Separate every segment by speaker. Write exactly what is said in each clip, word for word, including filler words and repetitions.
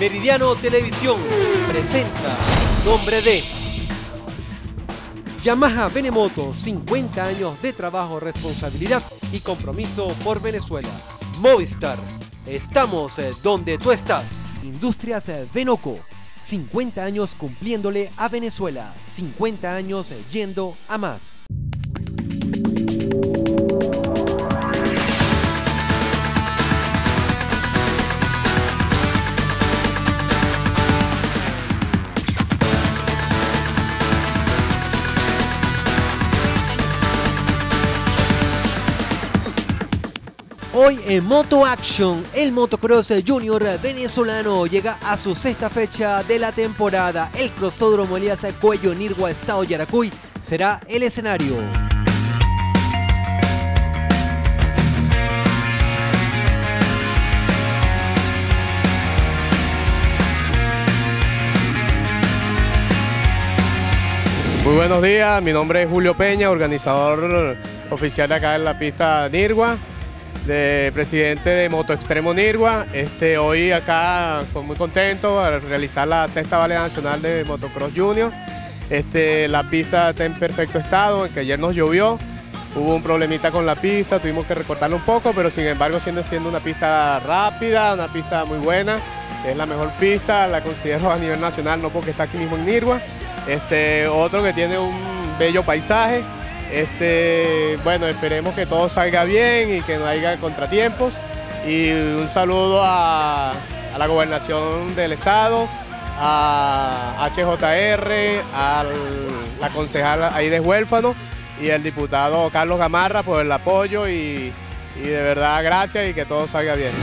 Speaker 1: Meridiano Televisión presenta Nombre de Yamaha Benemoto, cincuenta años de trabajo, responsabilidad y compromiso por Venezuela. Movistar, estamos donde tú estás. Industrias Venoco, cincuenta años cumpliéndole a Venezuela, cincuenta años yendo a más. Hoy en Moto Action, el motocross junior venezolano llega a su sexta fecha de la temporada. El Crosódromo Elías Cuello Nirgua, Estado Yaracuy, será el escenario.
Speaker 2: Muy buenos días, mi nombre es Julio Peña, organizador oficial de acá en la pista Nirgua, de presidente de Moto Extremo Nirgua. Este, hoy acá pues, muy contento a realizar la sexta Válida Nacional de Motocross Junior. Este, la pista está en perfecto estado, que ayer nos llovió, hubo un problemita con la pista, tuvimos que recortarla un poco, pero sin embargo siendo siendo una pista rápida, una pista muy buena, es la mejor pista, la considero a nivel nacional, no porque está aquí mismo en Nirgua. Este, otro que tiene un bello paisaje. Este, bueno, esperemos que todo salga bien y que no haya contratiempos. Y un saludo a, a la gobernación del estado, a H J R, a la concejala Aides Huérfano y al diputado Carlos Gamarra por el apoyo y, y de verdad gracias y que todo salga bien.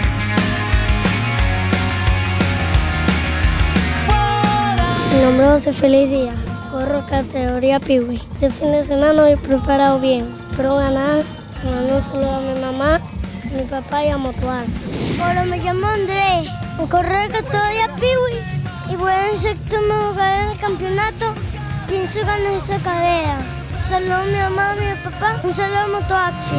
Speaker 3: Mi nombre es José Feliz Díaz, corro categoría Piwi. Este fin de semana me he preparado bien. Espero ganar, mando un saludo a mi mamá, a mi papá y a Moto Action.
Speaker 4: Hola, me llamo Andrés, corro categoría Piwi y voy en séptimo lugar en el campeonato. Pienso ganar esta carrera. Saludo a mi mamá, a mi papá, un saludo a Moto Action.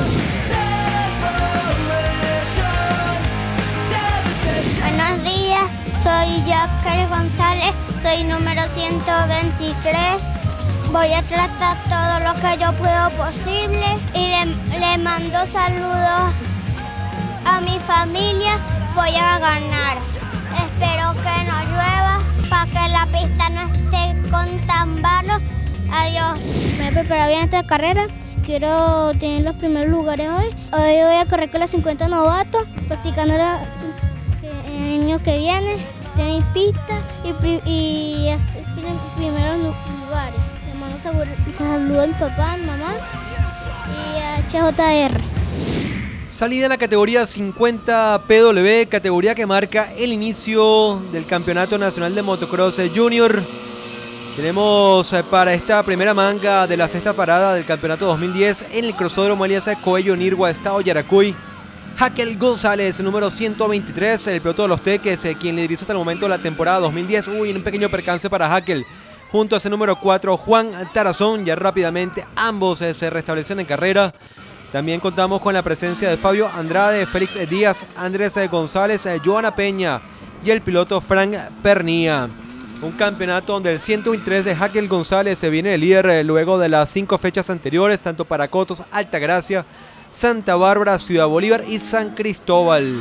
Speaker 4: Buenos días, soy Jacqueline González. Soy número ciento veintitrés, voy a tratar todo lo que yo puedo posible y le, le mando saludos a mi familia, voy a ganar. Espero que no llueva para que la pista no esté con tan barro. Adiós.
Speaker 5: Me he preparado bien esta carrera, quiero tener los primeros lugares hoy. Hoy voy a correr con los cincuenta novatos, practicando el año que viene. De mi pista y, y hacer primeros lugares. Le mando saludo a mi papá, a mi mamá y a H J R.
Speaker 1: Salida en la categoría cincuenta P W, categoría que marca el inicio del Campeonato Nacional de Motocross Junior. Tenemos para esta primera manga de la sexta parada del Campeonato dos mil diez en el Crosódromo Elías Cuello Nirgua, Estado Yaracuy. Hakel González, número ciento veintitrés, el piloto de los Teques, eh, quien lideriza hasta el momento la temporada dos mil diez. Uy, un pequeño percance para Hakel. Junto a ese número cuatro, Juan Tarazón, ya rápidamente ambos eh, se restablecen en carrera. También contamos con la presencia de Fabio Andrade, Félix Díaz, Andrés González, eh, Joana Peña y el piloto Frank Pernía. Un campeonato donde el ciento veintitrés de Hakel González se viene de líder eh, luego de las cinco fechas anteriores, tanto para Cotos, Altagracia, Santa Bárbara, Ciudad Bolívar y San Cristóbal.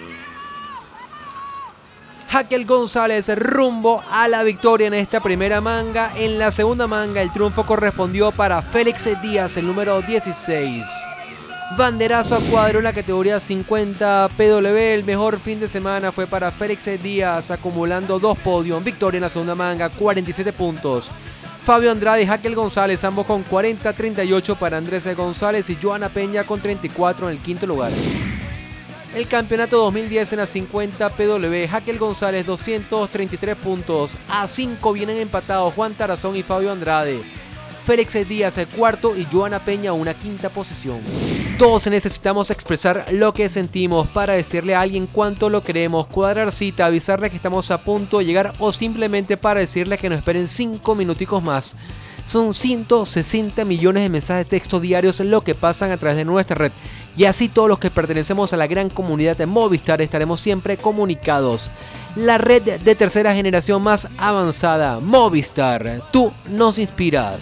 Speaker 1: Hakel González rumbo a la victoria en esta primera manga. En la segunda manga el triunfo correspondió para Félix Díaz, el número dieciséis. Banderazo a cuadro en la categoría cincuenta P W. El mejor fin de semana fue para Félix Díaz, acumulando dos podios. Victoria en la segunda manga, cuarenta y siete puntos. Fabio Andrade y Hakel González, ambos con cuarenta, treinta y ocho para Andrés González y Joana Peña con treinta y cuatro en el quinto lugar. El campeonato dos mil diez en la cincuenta P W, Hakel González doscientos treinta y tres puntos, a cinco vienen empatados Juan Tarazón y Fabio Andrade. Félix Díaz el cuarto y Joana Peña una quinta posición. Todos necesitamos expresar lo que sentimos para decirle a alguien cuánto lo queremos, cuadrar cita, avisarle que estamos a punto de llegar o simplemente para decirle que nos esperen cinco minuticos más. Son ciento sesenta millones de mensajes de texto diarios lo que pasan a través de nuestra red. y así todos los que pertenecemos a la gran comunidad de Movistar estaremos siempre comunicados. La red de tercera generación más avanzada, Movistar, tú nos inspiras.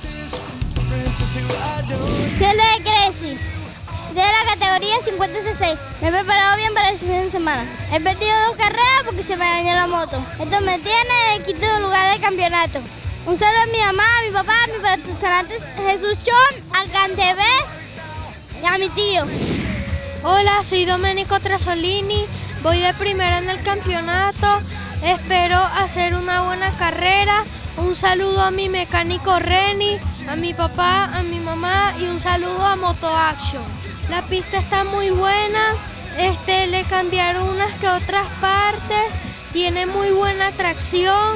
Speaker 5: Soy la de Crazy, de la categoría cincuenta cc. Me he preparado bien para el fin de semana. He perdido dos carreras porque se me dañó la moto. Esto me tiene en el quinto lugar del campeonato. Un saludo a mi mamá, a mi papá, a mi patrocinante Jesús Chon, a Cantebé y a mi tío.
Speaker 6: Hola, soy Domenico Trasolini, voy de primero en el campeonato, espero hacer una buena carrera. Un saludo a mi mecánico Reni, a mi papá, a mi mamá y un saludo a Moto Action. La pista está muy buena, este, le cambiaron unas que otras partes, tiene muy buena tracción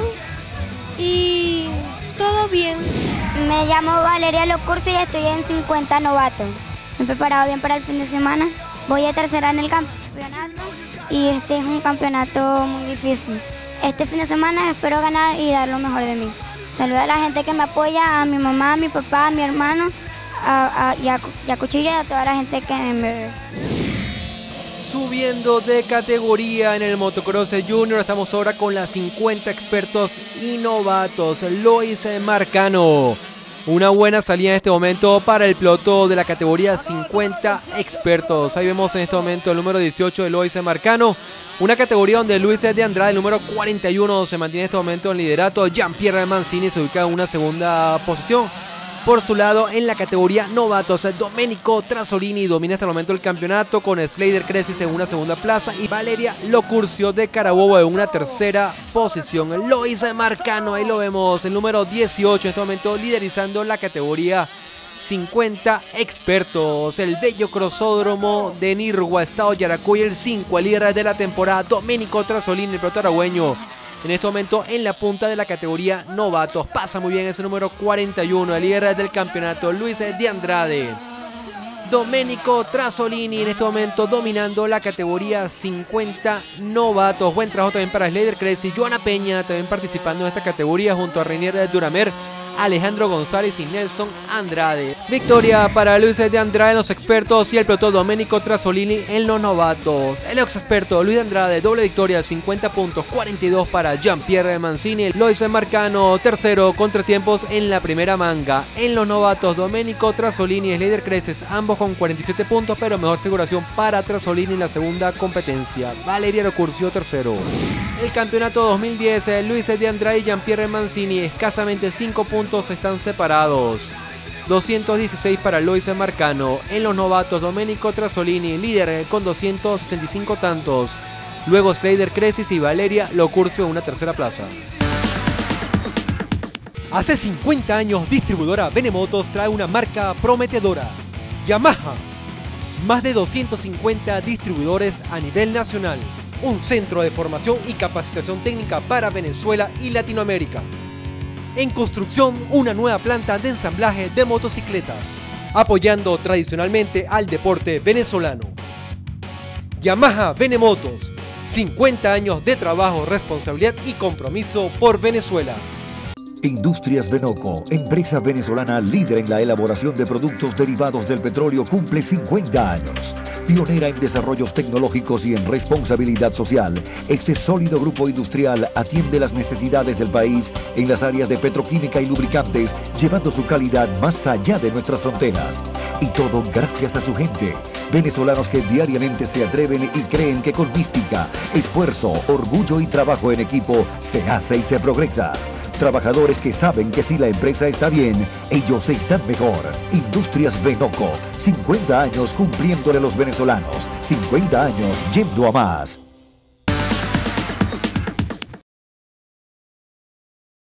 Speaker 6: y todo bien.
Speaker 4: Me llamo Valeria Locursi y estoy en cincuenta novatos. Me he preparado bien para el fin de semana. Voy de tercera en el campeonato y este es un campeonato muy difícil. Este fin de semana espero ganar y dar lo mejor de mí. Saludo a la gente que me apoya, a mi mamá, a mi papá, a mi hermano, a, a, y, a, y a Cuchillo y a toda la gente que me ve.
Speaker 1: Subiendo de categoría en el motocross junior, estamos ahora con las cincuenta expertos y novatos. Lois Marcano. Una buena salida en este momento para el piloto de la categoría cincuenta expertos. Ahí vemos en este momento el número dieciocho de Lois Marcano. Una categoría donde Luis de Andrade, el número cuarenta y uno, se mantiene en este momento en liderato. Jean-Pierre Mancini se ubica en una segunda posición. Por su lado, en la categoría novatos, Domenico Trasolini domina hasta el momento el campeonato con Slater Cresis en una segunda plaza y Valeria Locurcio de Carabobo en una tercera posición. Lois Marcano, ahí lo vemos, el número dieciocho en este momento liderizando la categoría cincuenta expertos. El bello crosódromo de Nirgua, estado Yaracuy, el cinco, el líder de la temporada, Domenico Trasolini, el piloto aragüeño. En este momento en la punta de la categoría novatos. Pasa muy bien ese número cuarenta y uno, el líder del campeonato, Luis de Andrade. Domenico Trasolini en este momento dominando la categoría cincuenta novatos. Buen trabajo también para Slater Cresci. Joana Peña también participando en esta categoría junto a Reinier de Duramer, Alejandro González y Nelson Andrade. Victoria para Luis de Andrade en los expertos y el piloto Domenico Trasolini en los novatos. El ex experto Luis de Andrade, doble victoria, cincuenta puntos, cuarenta y dos para Jean-Pierre Mancini. Lois Marcano, tercero, contratiempos en la primera manga. En los novatos, Domenico Trasolini y Slater Creces, ambos con cuarenta y siete puntos, pero mejor figuración para Trasolini en la segunda competencia. Valeria Locurcio, tercero. El campeonato dos mil diez, Luis de Andrade y Jean-Pierre Mancini, escasamente cinco puntos están separados. doscientos dieciséis para Lois Marcano. En los novatos, Domenico Trasolini, líder con doscientos sesenta y cinco tantos. Luego Slater Crecis y Valeria Locurcio en una tercera plaza. Hace cincuenta años, distribuidora Benemotos trae una marca prometedora: Yamaha. Más de doscientos cincuenta distribuidores a nivel nacional. Un centro de formación y capacitación técnica para Venezuela y Latinoamérica. En construcción, una nueva planta de ensamblaje de motocicletas, apoyando tradicionalmente al deporte venezolano. Yamaha Benemotos, cincuenta años de trabajo, responsabilidad y compromiso por Venezuela.
Speaker 7: Industrias Benoco, empresa venezolana líder en la elaboración de productos derivados del petróleo, cumple cincuenta años. Pionera en desarrollos tecnológicos y en responsabilidad social, este sólido grupo industrial atiende las necesidades del país en las áreas de petroquímica y lubricantes, llevando su calidad más allá de nuestras fronteras. Y todo gracias a su gente, venezolanos que diariamente se atreven y creen que con mística, esfuerzo, orgullo y trabajo en equipo se hace y se progresa. Trabajadores que saben que si la empresa está bien, ellos están mejor. Industrias Benoco, cincuenta años cumpliéndole a los venezolanos, cincuenta años yendo a más.